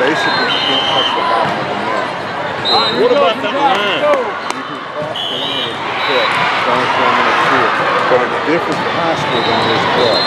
basically you can't touch the bottom of the net. What about that line? You can cross the line with your foot. Don't swing in a field. But it's different for high school than it is club.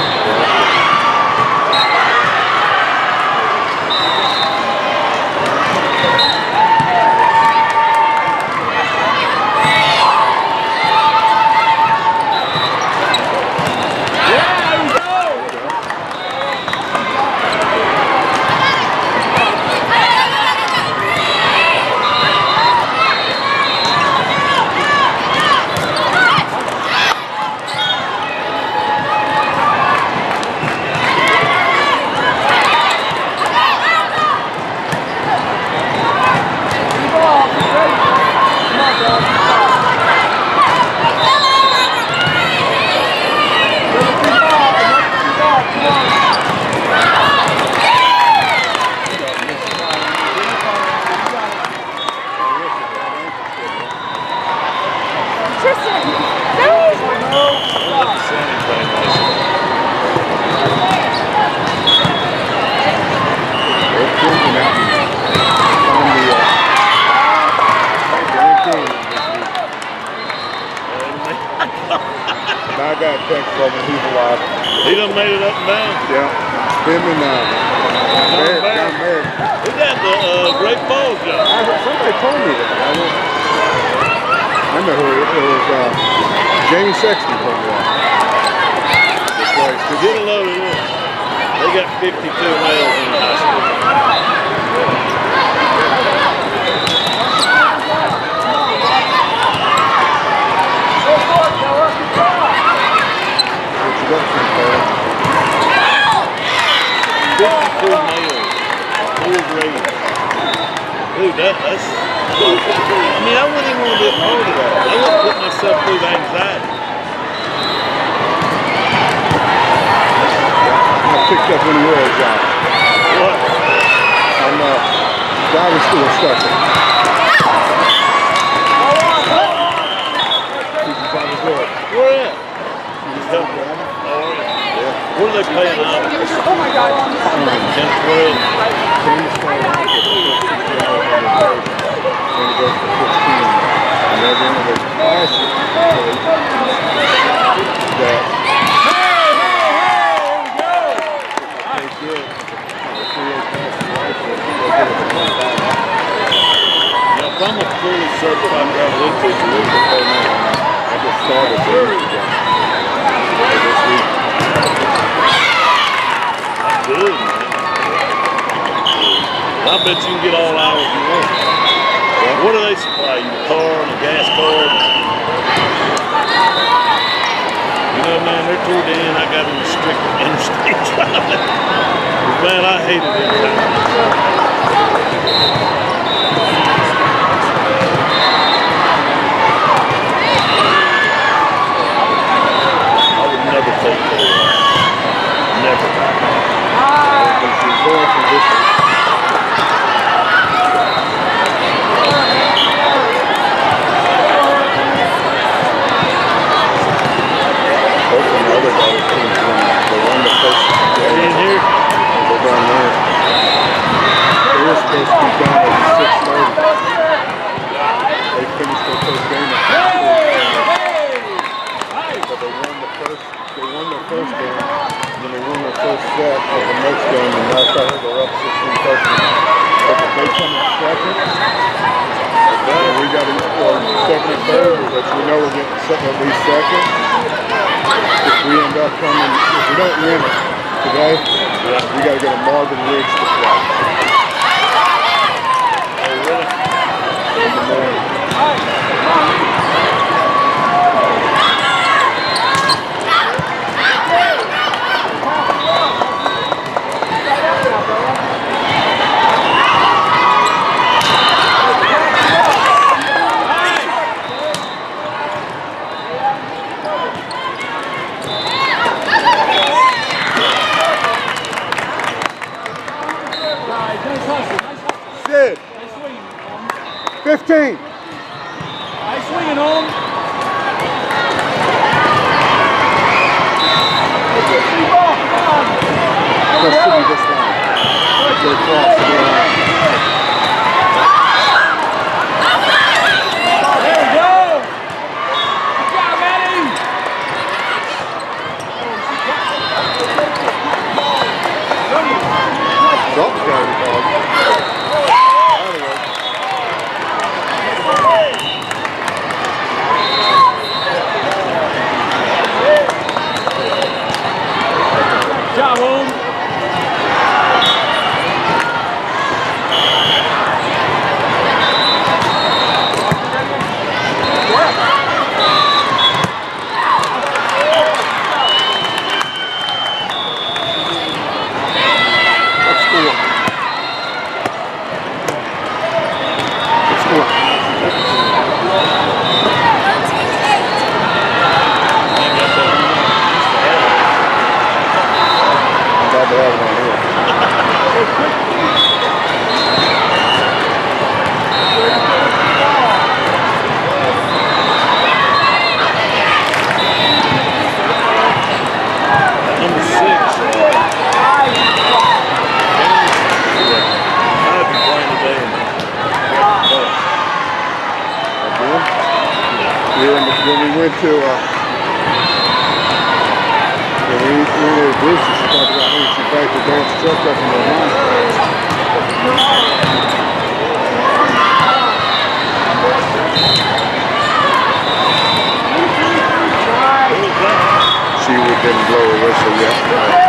I got a text from him, he's alive. He done made it up and down? Yeah. Him and John Merritt. He got the Great Falls job. Somebody told me that. I know who it was. Jamie Sexton told me that. Get a load of this. They got 52 males in high school. Dude, that's, I mean, I wouldn't even want to be a part of that. I wouldn't put myself through the anxiety. I picked up when you were a job. What? I'm driving school instructor. Where at? What are they playing out? Oh my God. 10, If I'm a fully certified travel teacher, I just started this week. That's good, man. I bet you can get all hours you want. What do they supply you? A car and a gas card? You know, man, they're toward the end. I got them restricted interstate driving. Man, I hated it. At least second. If we end up coming, if we don't win it today, we got to go to Marvin Ridge to play. In the morning. Sid. 15. Nice swinging home. Let's see this line. Let's go across the line. to Bruce, she talked about how she backed the dance truck up in her mind. She didn't blow a whistle yet.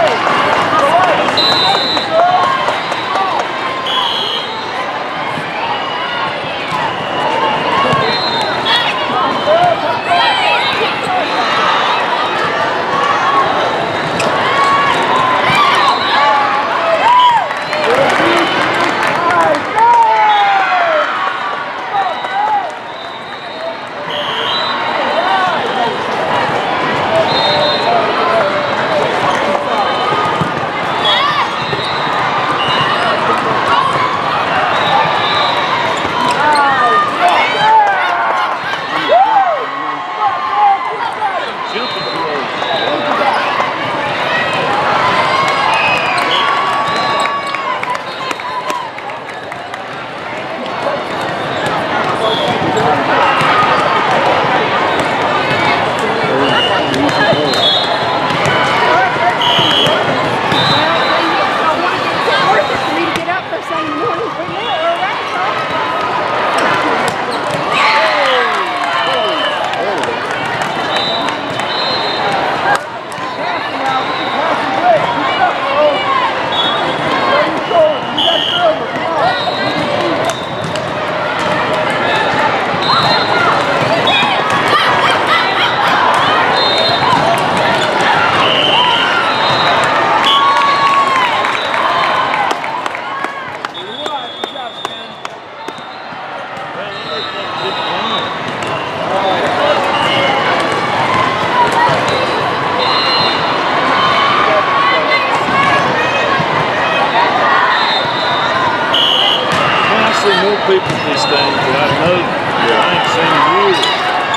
People these things, but I know I ain't seen years.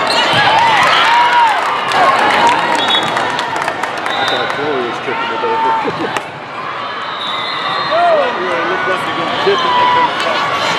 I thought Chloe was tipping it over. Well, it looked like they're going to tip it. They're going to toss it.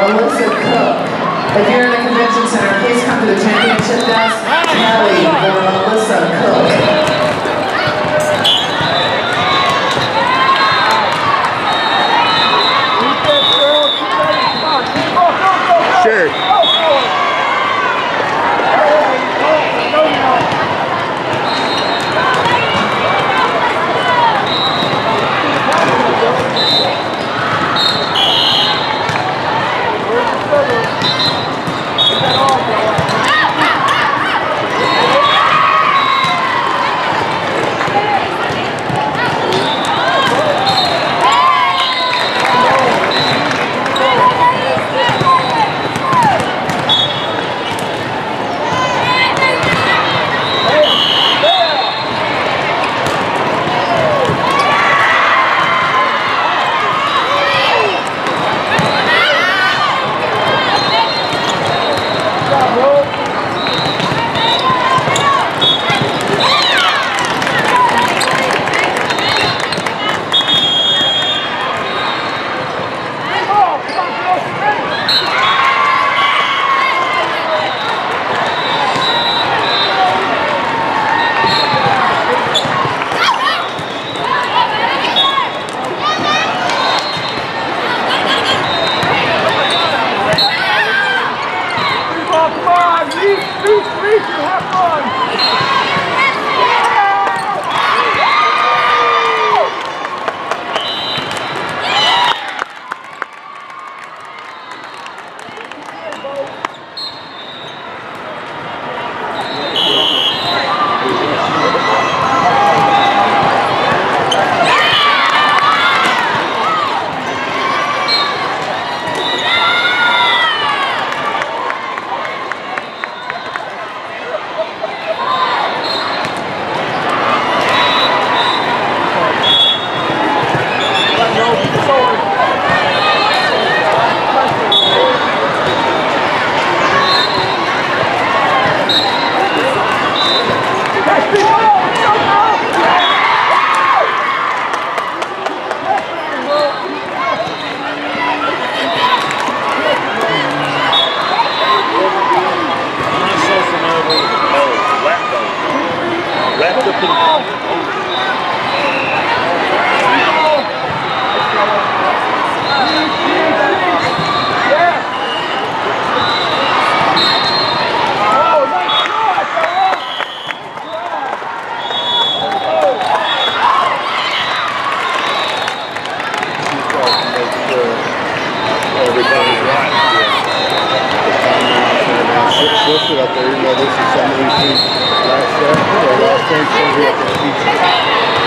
Melissa Cook. If you're in the convention center, please come to the championship desk. Kelly for Melissa Cook. Sherry. Listed up there, even though this is some of these last things, so we have to teach.